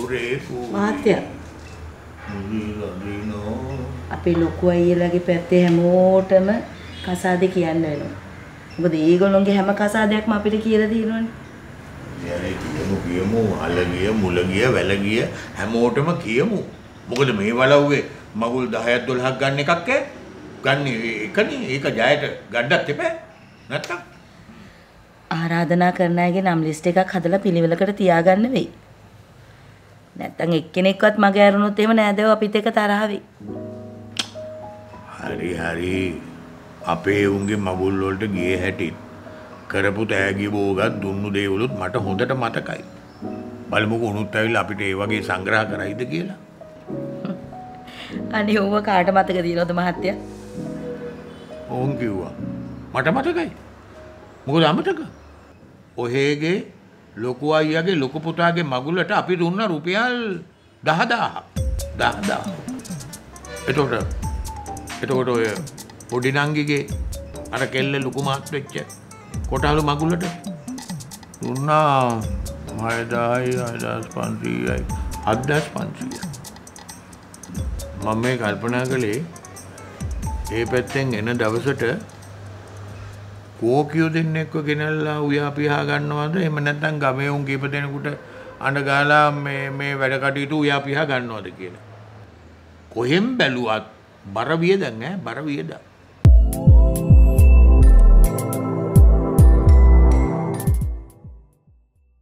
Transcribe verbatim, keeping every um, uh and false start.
මහත්තයා අපි ලොකු අයියලාගේ පැත්තේ හැමෝටම කසාදේ කියන්න වෙනවා. මොකද ඒගොල්ලෝගේ හැම කසාදයක්ම අපිට කියලා තියෙනවනේ. යාරේ කියමු කියමු අලගිය මුලගිය වැලගිය හැමෝටම කියමු. මොකද මේ වලව්වේ මගුල් දහයක් දොළහක් ගන්න එකක් ඈ. ගන්න එකනේ ඒක ජයට ගන්නත් එපා. නැත්තම් ආරාධනා කරන අයගේ නම් ලිස්ට් එකක් හදලා පිළිවෙලකට තියාගන්න වෙයි. නැත්තම් එක්කෙනෙක්වත් මගේ අරුණොත් එහෙම නෑදව අපිත් එක තරහ වෙයි. හරි හරි. අපේ උන්ගේ මගුල් වලට ගියේ හැටි කරපු තෑගි බෝගත් දුන්නු දේවලුත් මට හොඳට මතකයි. බලමුකෝ උනුත් ඇවිල්ලා අපිට ඒ වගේ සංග්‍රහ කරයිද කියලා. අනේ ඕව කාට මතක දිනවද මහත්තයා? ඕන් කිව්වා. මට මතකයි. මොකද අමතක? ඔහේගේ ලොකු අයියාගේ ලොකු පුතාගේ මගුලට අපි දුන්න රුපියල් දහදාහක්. දහදාහක්. එතකොට එතකොට ඔය පොඩි නංගිගේ අර කෙල්ල ලොකු මාත් වෙච්ච කොටාලු මගුලට දුන්නා හයදාහයි හයදාස් පන්සීයයි හත්දාස් පන්සීයයි. මම මේ කල්පනා කළේ ඒ පැත්තෙන් එන දවසට කෝකියෝ දෙන්නෙක්ව ගෙනල්ලා උයා පිහා ගන්නවද එහෙම නැත්නම් ගමේ උන් කීප දෙනෙකුට අඬ ගාලා මේ මේ වැඩ කටයුතු උයා පිහා ගන්නවද කියලා. කොහෙන් බැලුවත් බර වියදම් ඈ බර වියදම්.